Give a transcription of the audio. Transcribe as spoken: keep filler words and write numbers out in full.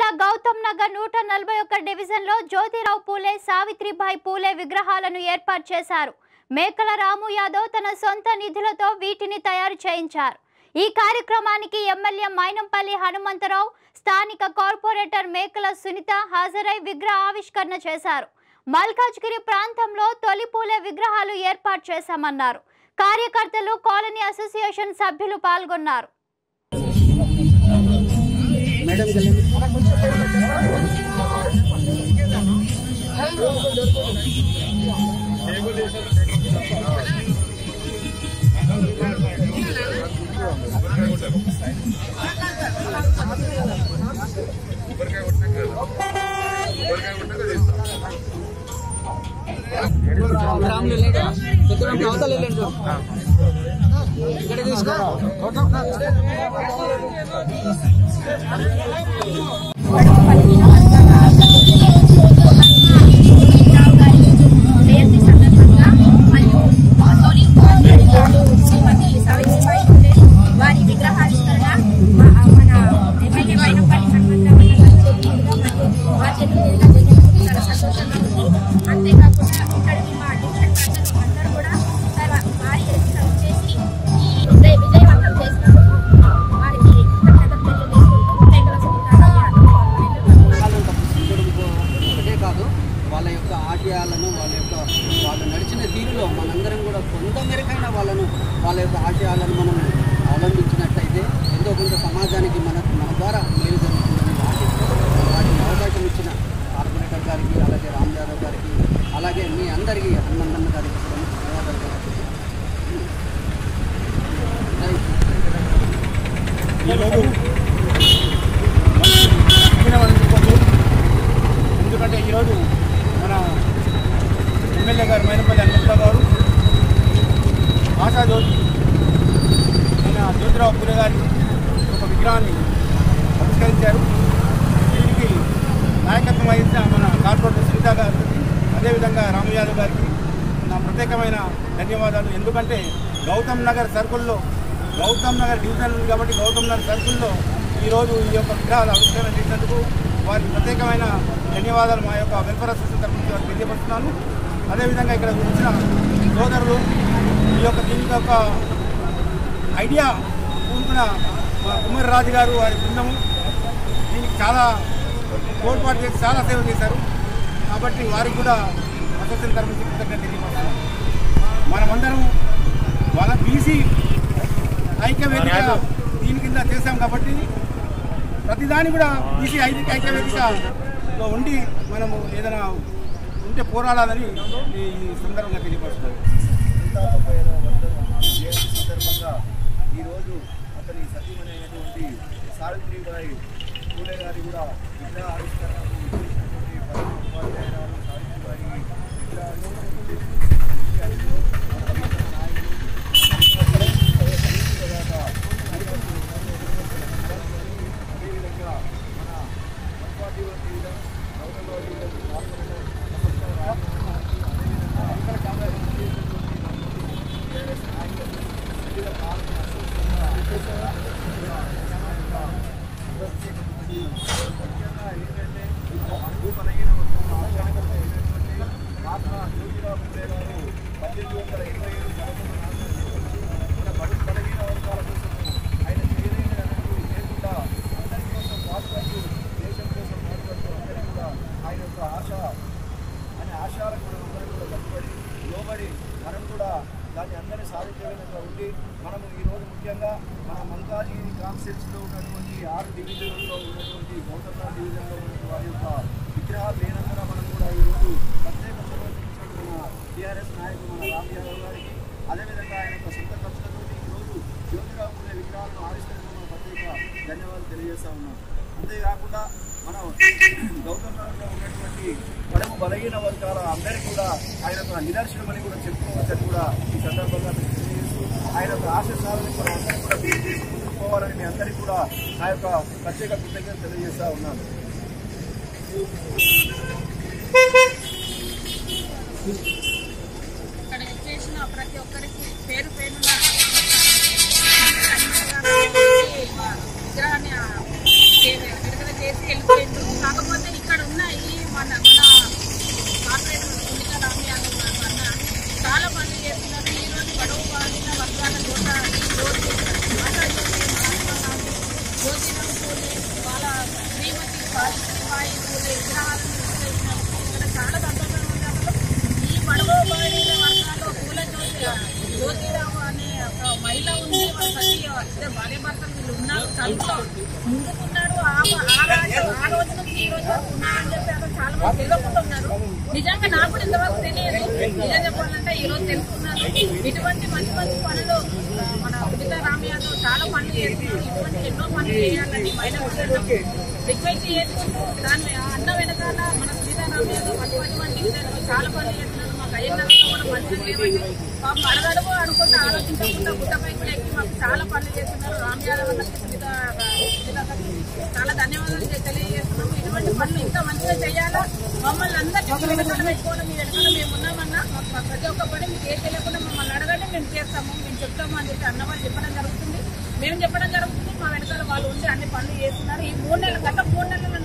జిల్లా గౌతమ్ నగర్ నూట నలభై ఒక్క డివిజన్ లో జ్యోతిరావు పూలే సావిత్రిబాయి పూలే విగ్రహాలను ఏర్పాటు చేశారు. మేకల రాము యాదవ్ తన సొంత నిధులతో వీటిని తయారు చేయించారు. ఈ కార్యక్రమానికి ఎమ్మెల్యే మైనంపల్లి హనుమంతరావు, స్థానిక కార్పొరేటర్ మేకల సునీత హాజరై విగ్రహ ఆవిష్కరణ చేశారు. మల్కాజ్గిరి ప్రాంతంలో తొలి పూలే విగ్రహాలు ఏర్పాటు చేశామన్నారు. కార్యకర్తలు, కాలనీ అసోసియేషన్ సభ్యులు పాల్గొన్నారు. मैडम राम ले लेगा तो ले लेंगे ఇక్కడ తీసుకో వారి విగ్రహావిష్కరణ మన ఎమ్మెల్యే మైనంపల్లి హనుమంతరావు చాలా సంతోషంగా ఉంది. అంతేకాకుండా ఇక్కడికి మా డివిజన్ అందరూ కూడా చాలా భారీ ఎత్తున చేసి ఈ విజయవంతం చేసినందుకు వారికి కృతజ్ఞతలు తెలియజేసుకుంటూ ఒకటే కాదు, వాళ్ళ యొక్క ఆశయాలను వాళ్ళ యొక్క వాళ్ళు నడిచిన తీరులో మనందరం కూడా కొంత మేరకైనా వాళ్ళను వాళ్ళ యొక్క ఆశయాలను మనం అవలంబించినట్లయితే ఎంతో కొంత సమాజానికి మన మన ద్వారా మేలు జరుగుతుందని ఆశిస్తూ వాటికి అవకాశం ఇచ్చిన కార్పొరేటర్ గారికి, అలాగే రామ్ యాదవ్ గారికి, అలాగే మీ అందరికీ హనుమంతన్న గారికి కూడా ధన్యవాదాలు. ఎందుకంటే ఈరోజు మన ఎమ్మెల్యే గారు మైనంపల్లి హనుమంతరావు గారు ఆశాజ్యోతి ఆయన జ్యోతిరావు పూలే గారి ఒక విగ్రహాన్ని ఆవిష్కరించారు. దీనికి నాయకత్వం వహించిన మన కార్పొరేటర్ సునీత గారు, అదేవిధంగా రాము యాదవ్ గారికి నా ప్రత్యేకమైన ధన్యవాదాలు. ఎందుకంటే గౌతమ్ నగర్ సర్కిల్లో గౌతమ్ నగర్ డివిజన్ ఉంది కాబట్టి గౌతమ్ నగర్ సర్కిల్లో ఈరోజు ఈ యొక్క విగ్రహాలు ఆవిష్కరణ చేసినందుకు వారికి ప్రత్యేకమైన ధన్యవాదాలు మా యొక్క వెల్ఫేర్ అసోసియేషన్ తరఫు నుంచి వారికి తెలియపరుస్తున్నాను. అదేవిధంగా ఇక్కడ వచ్చిన సోదరులు ఈ యొక్క దీని యొక్క ఐడియా పూనుకున్న కుమార్ రాజు గారు, వారి బృందము దీనికి చాలా తోడ్పాటు చేసి చాలా సేవ చేశారు. కాబట్టి వారికి కూడా అసోసియేషన్ తరఫు నుంచి కృతజ్ఞత తెలియపరుస్తున్నాం. మనమందరం వాళ్ళ బీసీ ఐక్యవేదిక దీని కింద చేశాం కాబట్టి ప్రతిదాని కూడా బీసీ ఐక్య ఐక్యవేదికలో ఉండి మనము ఏదైనా ఉంటే పోరాడాలని ఈ సందర్భంగా తెలియపరుస్తున్నాం. సందర్భంగా ఈరోజు అతని సతీమణి అయినటువంటి సావిత్రిబాయి పూలే గారి కూడా విగ్రహ ఆవిష్కరణకు ఉపాధ్యాయురాలు సావిత్రిబాయి విగ్రహాలు అదేవిధంగా మన మత్వాది ఏంటంటే అడుగు బలహీన ఆశాకరణ అయినటువంటి మహాత్మా జ్యోతిరావు పూలే గారు పద్దెనిమిది వందల ఇరవై ఏడు మన బడుగు బలహీన వర్గాల కోసం ఆయన చేయలేనటువంటి లేకుండా అందరి కోసం పాటుపడుతూ దేశం కోసం పాటుపడుతూ అందరికీ కూడా ఆయన యొక్క ఆశ అనే ఆశయాలకు మనం అందరం కూడా కట్టుబడి లోబడి మనం కూడా దాన్ని అందరినీ సాధించే విధంగా ఉండి మనము ఈరోజు ముఖ్యంగా మన మల్కాజ్గిరి కాన్స్టిట్యూన్సీలో ఉన్నటువంటి ఆరు డివిజన్లలో ఉన్నటువంటి గౌతమ్ నగర్ డివిజన్లో ఉన్నటువంటి వారి యొక్క విగ్రహాలు లేనందున మనం కూడా ఈరోజు ప్రత్యేక ప్రవర్తించినటువంటి మన టీఆర్ఎస్ నాయకులు మన రామ్ యాదవ్ గారికి, అదేవిధంగా ఆయన యొక్క సొంత ఖర్చులతో ఈరోజు జ్యోతిరావు పూలే విగ్రహాలను ఆవిష్కరించిన ప్రత్యేక ధన్యవాదాలు తెలియజేస్తా ఉన్నాం. అంతేకాకుండా మనం గౌతమ్ నగర్లో ఉన్నటువంటి బడుగు బలహీన వర్గాల అందరికీ కూడా ఆయన యొక్క నిదర్శనమని కూడా చెప్పుకోవచ్చని కూడా ఈ సందర్భంగా తెలియజేస్తూ ఆయన యొక్క ఆశ సాధనని మనం అందరికీ కూడా తీసుకుపోవాలని మీ అందరికీ కూడా నా యొక్క ప్రత్యేక కృతజ్ఞతలు తెలియజేస్తా ఉన్నాను. ఇక్కడ చేసిన ప్రతి ఒక్కరికి పేరు పేరున విగ్రహాన్ని విడుదల చేసి వెళ్ళిపోయింది. జ్యోతిరావు అనే ఒక మహిళ ఉంది, వాళ్ళ సతీ ఇద్దరు భార్య భర్తలు వీళ్ళు ఉన్నారు, చదువులో ముందుకున్నారు. ఆ ఆ రోజు నుంచి ఈ రోజు వరకు ఉన్నారని చెప్పి అసలు చాలా మంది తెలియకుండా ఉన్నారు. నిజంగా నాకు కూడా ఇంతవరకు తెలియదు. నిజం చెప్పాలంటే ఈ రోజు తెలుసుకున్నాను. ఇటువంటి మంచి మంచి పనులు మన సునీతా రామ్ యాదవ్ చాలా పనులు చేస్తున్నారు. ఇటువంటి ఎన్నో పనులు చేయాలని మహిళలు రిక్వెస్ట్ చేసుకుంటూ దాన్ని అన్న వెనకాల మన సునీతా రామ్ యాదవ్ అటువంటి విషయాలు చాలా పనులు చేస్తున్నారు. మాకు అయ్యన్నలో కూడా మంచిగా లేవండి. మాకు అడగడము అనుకుంటూ ఆలోచించకుండా గుట్టపై కూడా ఎక్కి మాకు చాలా పనులు చేస్తున్నారు. రామ్ యాదవ్ అన్నకి సునీత చాలా ధన్యవాదాలు తెలియజేస్తున్నాము. ఇటువంటి పనులు ఇంకా మంచిగా చేయాలా, మమ్మల్ని అందరికీ వెనకాల పెట్టుకోవడం, మీ వెనకాల మేము ఉన్నామన్నా మాకు ప్రతి ఒక్క పని మీకు ఏ తెలియకుండా మమ్మల్ని అడగండి, మేము చేస్తాము, మేము చెప్తాము అని చెప్పి అన్న వాళ్ళు చెప్పడం జరుగుతుంది. మేము చెప్పడం జరుగుతుంది. మా వెనకాల వాళ్ళు ఉండి అన్ని పనులు చేస్తున్నారు. ఈ మూడు నెలల గత మూడు నెలల